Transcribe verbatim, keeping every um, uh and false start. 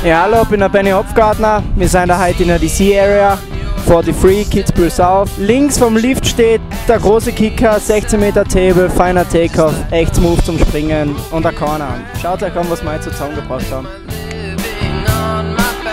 Ja, hallo, ich bin der Benny Hopfgartner. Wir sind da heute in der D C-Area, forty-three, Kitzbühel South. Links vom Lift steht der große Kicker, sechzehn Meter Table, feiner Takeoff, echt smooth zum Springen und der Corner an. Schaut euch an, was wir heute zusammengebracht haben.